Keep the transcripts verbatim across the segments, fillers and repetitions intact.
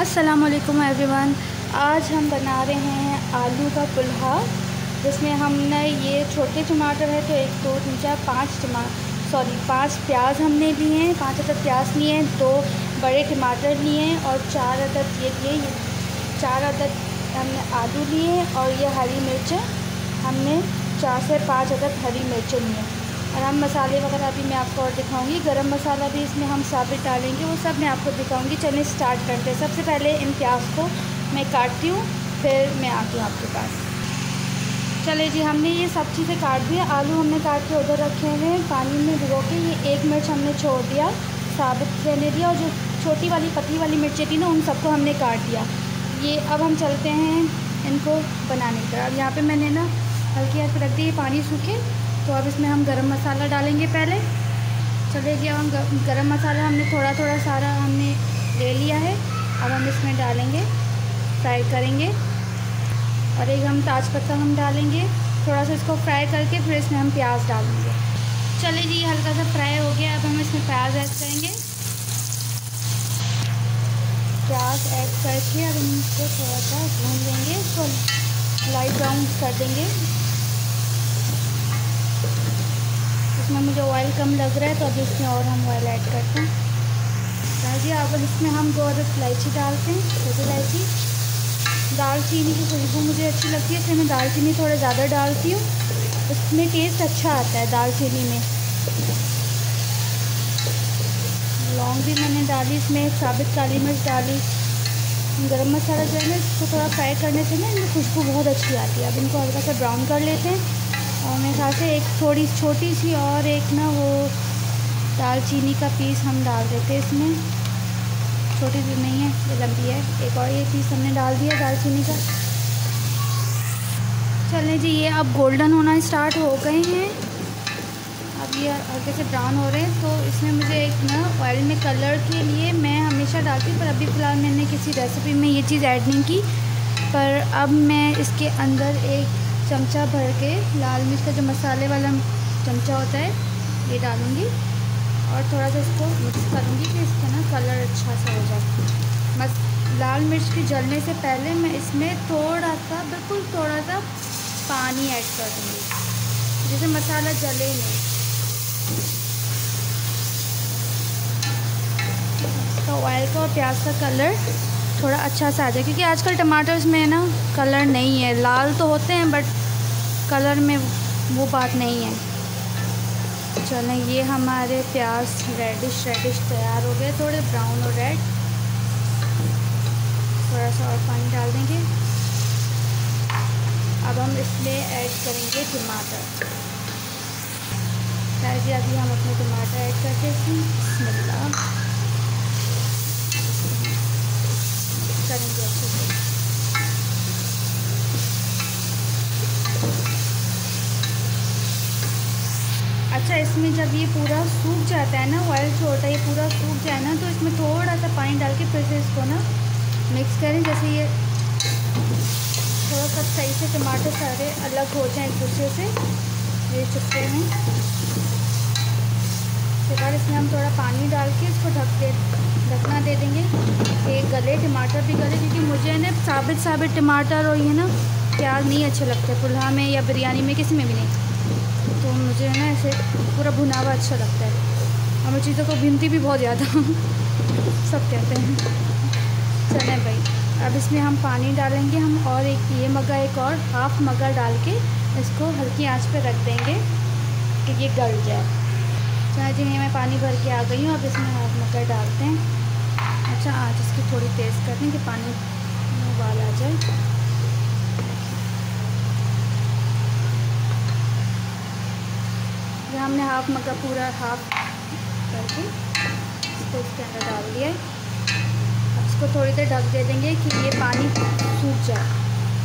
अस्सलामुअलैकुम एवरीवन। आज हम बना रहे हैं आलू का पुलाव, जिसमें हमने ये छोटे टमाटर है तो एक दो तीन चार पाँच टमाटर सॉरी पाँच प्याज हमने लिए हैं, पाँच अदद प्याज लिए हैं, दो बड़े टमाटर लिए हैं और चार अदद ये लिए चार अदद हमने आलू लिए हैं और ये हरी मिर्चें हमने चार से पाँच अदद हरी मिर्चें लिए हैं। और हम मसाले वगैरह भी मैं आपको और दिखाऊंगी, गरम मसाला भी इसमें हम साबित डालेंगे, वो सब मैं आपको दिखाऊंगी। चलिए स्टार्ट करते हैं। सबसे पहले इन प्याज को मैं काटती हूँ, फिर मैं आती हूँ आपके पास। चले जी, हमने ये सब चीज़ें काट दिया। आलू हमने काट के उधर रखे हुए हैं पानी में भिगो के। ये एक मिर्च हमने छोड़ दिया, साबित रहने दिया, और जो छोटी वाली पतली वाली मिर्चें थी ना, उन सबको हमने काट दिया। ये अब हम चलते हैं इनको बनाने की तरफ। अब यहाँ पर मैंने ना हल्की आँच पर रख दी पानी सूखे, तो अब इसमें हम गरम मसाला डालेंगे पहले। चलिए जी, अब हम गरम मसाला हमने थोड़ा थोड़ा सारा हमने ले लिया है। अब हम इसमें डालेंगे, फ्राई करेंगे, और एक हम तेजपत्ता हम डालेंगे। थोड़ा सा इसको फ्राई करके फिर इसमें हम प्याज डालेंगे। चलिए जी, हल्का सा फ्राई हो गया। अब हम इसमें प्याज ऐड करेंगे। प्याज ऐड करके अब हम इसको थोड़ा सा भून लेंगे, इसको लाइट ब्राउन कर देंगे। इसमें मुझे ऑयल कम लग रहा है तो अभी इसमें और हम ऑयल ऐड करते हैं। जी, अब इसमें हम दो अदद इलायची डालते हैं, छोटी इलायची। दालचीनी की खुशबू मुझे अच्छी लगती है, इसलिए मैं दालचीनी थोड़ा ज़्यादा डालती हूँ, इसमें टेस्ट अच्छा आता है दालचीनी में। लौंग भी मैंने डाली, इसमें साबित काली मिर्च डाली। गरम मसाला जो है ना, इसको थोड़ा फ्राई करने से ना इनकी खुशबू बहुत अच्छी आती है। अब इनको हल्का सा ब्राउन कर लेते हैं। और मेरे ख्याल से एक थोड़ी छोटी सी और एक ना वो दालचीनी का पीस हम डाल देते हैं इसमें। छोटी सी नहीं है, ये लंबी है। एक और ये पीस हमने डाल दिया दालचीनी का। चलें जी, ये अब गोल्डन होना स्टार्ट हो गए हैं। अब ये हल्के से ब्राउन हो रहे हैं, तो इसमें मुझे एक ना ऑयल में कलर के लिए मैं हमेशा डालती हूँ, पर अभी फ़िलहाल मैंने किसी रेसिपी में ये चीज़ ऐड नहीं की। पर अब मैं इसके अंदर एक चमचा भर के लाल मिर्च का जो मसाले वाला चमचा होता है, ये डालूँगी और थोड़ा सा इसको मिक्स करूँगी कि इसका ना कलर अच्छा सा हो जाए। बस लाल मिर्च के जलने से पहले मैं इसमें थोड़ा सा, बिल्कुल थोड़ा सा पानी ऐड कर दूँगी, जिससे मसाला जले नहीं। इसका ऑयल का और प्याज का कलर थोड़ा अच्छा सा आ जाए, क्योंकि आजकल टमाटर्स में ना कलर नहीं है। लाल तो होते हैं बट कलर में वो बात नहीं है। चलें, ये हमारे प्याज रेडिश रेडिश तैयार हो गए, थोड़े ब्राउन और रेड। थोड़ा सा और पानी डाल देंगे। अब हम इसमें ऐड करेंगे टमाटर। जी, अभी हम अपने टमाटर ऐड करते हैं। बिस्मिल्लाह करेंगे अच्छे से। अच्छा, इसमें जब ये पूरा सूख जाता है ना, ऑयल जो होता है ये पूरा सूख जाए ना, तो इसमें थोड़ा सा पानी डाल के फिर से इसको ना मिक्स करें। जैसे ये थोड़ा सा सही से टमाटर सारे अलग हो जाएं एक दूसरे से, ये चिपके हैं। उसके बाद इसमें हम थोड़ा पानी डाल के इसको ढक दे ढकना दे देंगे कि गले, टमाटर भी गले, क्योंकि मुझे ना साबित साबित टमाटर और ये ना प्याज नहीं अच्छे लगते पुलाव में या बिरयानी में, किसी में भी नहीं। तो मुझे ना ऐसे पूरा भुना हुआ अच्छा लगता है, और मैं चीज़ों को भूनती भी बहुत ज़्यादा सब कहते हैं। चलें भाई, अब इसमें हम पानी डालेंगे हम, और एक ये मग्गा, एक और हाफ़ मग्गा डाल के इसको हल्की आंच पे रख देंगे कि ये गल जाए। चाहे जी, मैं पानी भर के आ गई हूँ। अब इसमें हाफ मक्का डालते हैं। अच्छा, आँच इसकी थोड़ी तेज़ कर दें कि पानी में उबाल आ जाए। ये हमने हाफ मक्का पूरा हाफ करके इसको इसके अंदर डाल दिया है। अब इसको थोड़ी देर ढक दे देंगे कि ये पानी सूख जाए।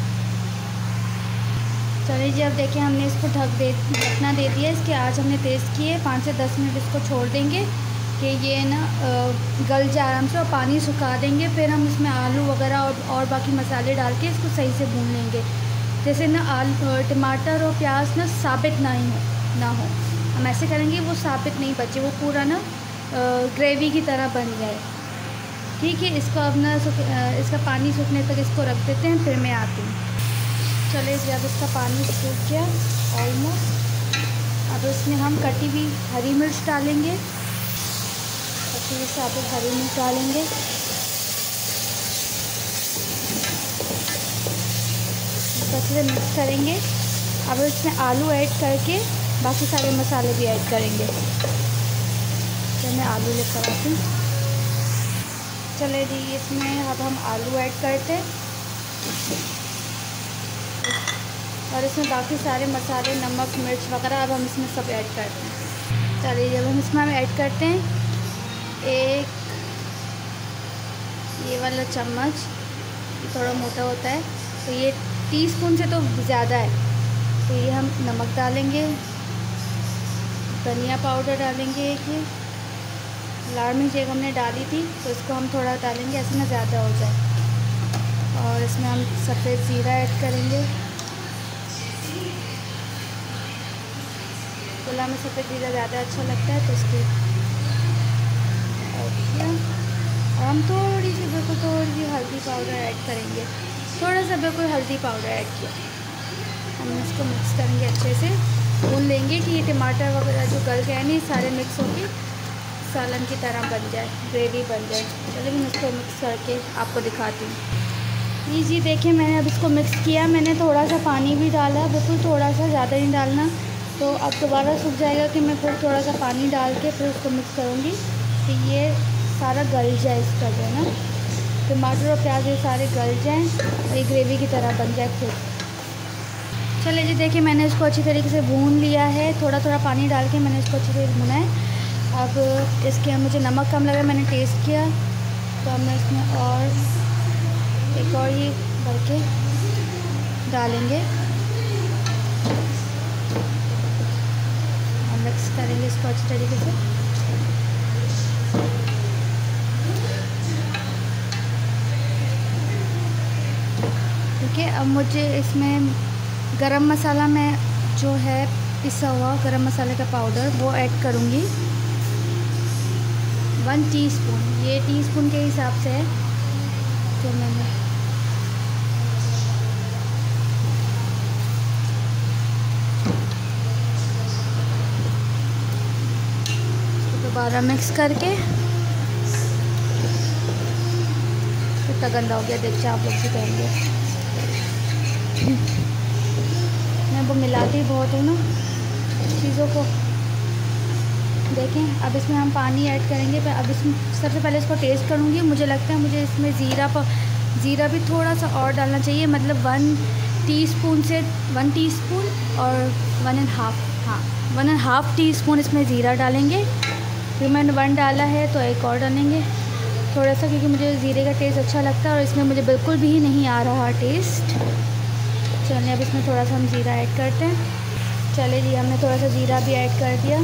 चलिए जी, अब देखिए हमने इसको ढक दे ढकना दे दिया। इसके आँच हमने तेज़ की है। पाँच से दस मिनट इसको छोड़ देंगे कि ये ना गल जाए आराम से, और पानी सुखा देंगे। फिर हम इसमें आलू वगैरह और, और बाकी मसाले डाल के इसको सही से भून लेंगे, जैसे ना आलू टमाटर और प्याज ना साबित ना ही हो ना हो हम ऐसे करेंगे वो साबित नहीं बचे, वो पूरा ना ग्रेवी की तरह बन जाए। ठीक है, इसको अब ना इसका पानी सूखने तक इसको रख देते हैं, फिर मैं आती हूँ। चलिए जी, अब इसका पानी सूख गया ऑलमोस्ट। अब इसमें हम कटी हुई हरी मिर्च डालेंगे, कटी हुई साबुत हरी मिर्च डालेंगे। अच्छे से मिक्स करेंगे। अब इसमें आलू ऐड करके बाकी सारे मसाले भी ऐड करेंगे। तो मैं आलू लेकर आती हूँ। चले जी, इसमें अब हम आलू ऐड करते हैं और इसमें बाकी सारे मसाले, नमक, मिर्च वगैरह अब हम इसमें सब ऐड करते हैं। चलिए, जब हम इसमें हम ऐड करते हैं एक ये वाला चम्मच, ये थोड़ा मोटा होता है तो ये टीस्पून से तो ज़्यादा है, तो ये हम नमक डालेंगे। धनिया पाउडर डालेंगे, एक ये लाल मिर्च एक हमने डाली थी तो इसको हम थोड़ा डालेंगे, ऐसे ना ज़्यादा हो जाए। और इसमें हम सफ़ेद ज़ीरा ऐड करेंगे। पुलाव में सफ़ेद ज़ीरा ज़्यादा अच्छा लगता है तो इसके ऐड किया। और हम थोड़ी सी बिल्कुल थोड़ी सी हल्दी पाउडर ऐड करेंगे, थोड़ा सा बिल्कुल हल्दी पाउडर ऐड किया। हम इसको मिक्स करेंगे, अच्छे से भून लेंगे कि ये टमाटर वगैरह जो गल गए नहीं, सारे मिक्स होके सालन की तरह बन जाए, ग्रेवी बन जाए। चलिए मैं इसको मिक्स करके आपको दिखाती हूँ। ये जी देखिए, मैंने अब इसको मिक्स किया। मैंने थोड़ा सा पानी भी डाला, बिल्कुल थोड़ा सा, ज़्यादा नहीं डालना, तो अब दोबारा सूख जाएगा कि मैं फिर थोड़ा सा पानी डाल के फिर उसको मिक्स करूँगी कि ये सारा गल जाए, इसका जो है ना टमाटर और प्याज ये सारे गल जाएं और ये ग्रेवी की तरह बन जाए खुद। चलिए जी देखिए, मैंने इसको अच्छी तरीके से भून लिया है, थोड़ा थोड़ा पानी डाल के मैंने इसको अच्छी तरीके से भुना है। अब इसके मुझे नमक कम लगा, मैंने टेस्ट किया, तो अब मैं इसमें और एक और ये भर के डालेंगे और मिक्स करेंगे इसको अच्छी तरीके से। ठीक है, अब मुझे इसमें गरम मसाला में जो है पिसा हुआ गरम मसाले का पाउडर वो ऐड करूँगी, वन टीस्पून। ये टीस्पून के हिसाब से है तो मैंने दोबारा मिक्स करके, कितना गंदा हो गया देखिए, आप लोग भी कहेंगे। मैं वो मिलाती बहुत हूँ ना चीज़ों को। देखें, अब इसमें हम पानी ऐड करेंगे। अब इसमें सबसे पहले इसको टेस्ट करूँगी। मुझे लगता है मुझे इसमें ज़ीरा ज़ीरा भी थोड़ा सा और डालना चाहिए, मतलब वन टीस्पून से वन टीस्पून और वन एंड हाफ हाँ one and half teaspoon इसमें ज़ीरा डालेंगे। फिर मैंने वन डाला है तो एक और डालेंगे थोड़ा सा, क्योंकि मुझे ज़ीरे का टेस्ट अच्छा लगता है और इसमें मुझे बिल्कुल भी नहीं आ रहा टेस्ट। चलिए, अब इसमें थोड़ा सा हम ज़ीरा ऐड करते हैं। चलिए जी, हमने थोड़ा सा ज़ीरा भी ऐड कर दिया।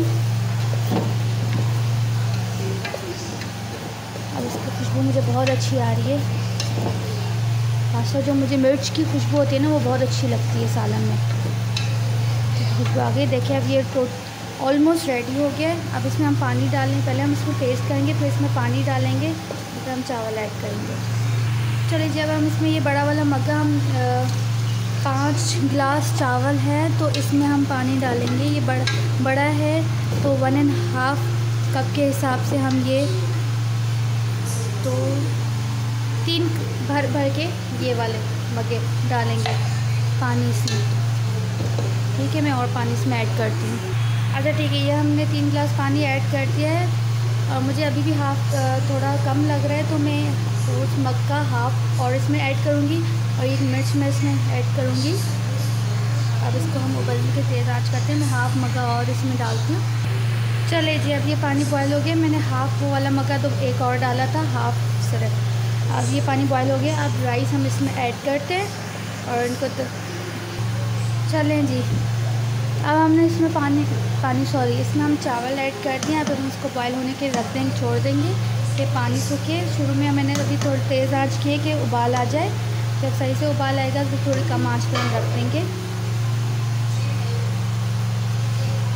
अब इसकी खुशबू मुझे बहुत अच्छी आ रही है। खासकर जो मुझे मिर्च की खुशबू होती है ना, वो बहुत अच्छी लगती है सालन में। तो खुशबू आ गई। देखिए, अब ये तो ऑलमोस्ट रेडी हो गया है। अब इसमें हम पानी डालेंगे, पहले हम इसको टेस्ट करेंगे, फिर इसमें पानी डालेंगे, फिर हम चावल ऐड करेंगे। चलिए, जब हम इसमें ये बड़ा वाला मग्गा हम पाँच गिलास चावल है तो इसमें हम पानी डालेंगे। ये बड़ा बड़ा है तो वन एंड हाफ कप के हिसाब से हम ये तो तीन भर भर के ये वाले मग्गे डालेंगे पानी इसमें। ठीक है, मैं और पानी इसमें ऐड करती हूँ। अच्छा ठीक है, ये हमने तीन गिलास पानी ऐड कर दिया है और मुझे अभी भी हाफ थोड़ा कम लग रहा है, तो मैं उस मग का हाफ और इसमें ऐड करूँगी और एक मिर्च मैं इसमें ऐड करूँगी। अब इसको हम उबलने के तेज़ आंच करते हैं। मैं हाफ मग्गा और इसमें डालती हूँ। चले जी, अब ये पानी बॉयल हो गया। मैंने हाफ वो वाला मग्गा तो एक और डाला था, हाफ सिर्फ। अब ये पानी बॉयल हो गया। अब राइस हम इसमें ऐड करते हैं और इनको तो चलें जी। अब हमने इसमें पानी पानी सॉरी इसमें हम चावल ऐड कर दिए। अब हम इसको बॉयल होने के रख देंगे, छोड़ देंगे कि पानी सूखे। शुरू में मैंने अभी थोड़ी तेज़ आंच की है कि उबाल आ जाए। जब सही से उबाल आएगा तो थोड़ी कम आंच पर हम रख देंगे।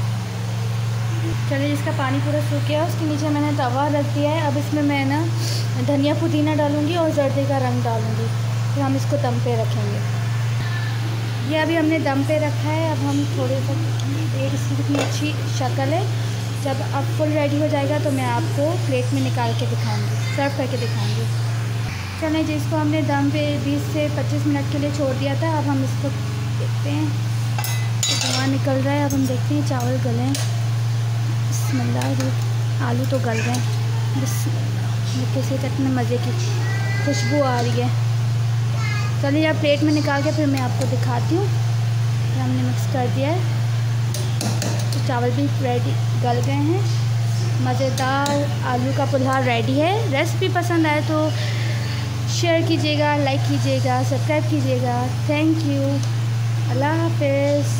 चलिए, इसका पानी पूरा सूख गया, उसके नीचे मैंने तवा रख दिया है। अब इसमें मैं ना धनिया पुदीना डालूँगी और जर्दे का रंग डालूँगी। फिर हम इसको दम पे रखेंगे। ये अभी हमने दम पे रखा है। अब हम थोड़े सा एक इसकी कितनी अच्छी शक्ल है। जब अब फुल रेडी हो जाएगा तो मैं आपको प्लेट में निकाल के दिखाऊँगी, सर्व करके दिखाऊँगी। चलें जी, इसको हमने दम पे बीस से पच्चीस मिनट के लिए छोड़ दिया था। अब हम इसको देखते हैं, धुआं निकल रहा है। अब हम देखते हैं चावल गले। बिस्मिल्लाह, आलू तो गल गए। बिस्मिल्लाह, किसी कितने मज़े की खुशबू आ रही है। चलिए अब प्लेट में निकाल के फिर मैं आपको दिखाती हूँ। हमने मिक्स कर दिया है तो चावल भी रेडी गल गए हैं। मज़ेदार आलू का पुलाव रेडी है। रेसिपी पसंद आए तो शेयर कीजिएगा, लाइक कीजिएगा, सब्सक्राइब कीजिएगा। Thank you. अल्लाह हाफ़िज़।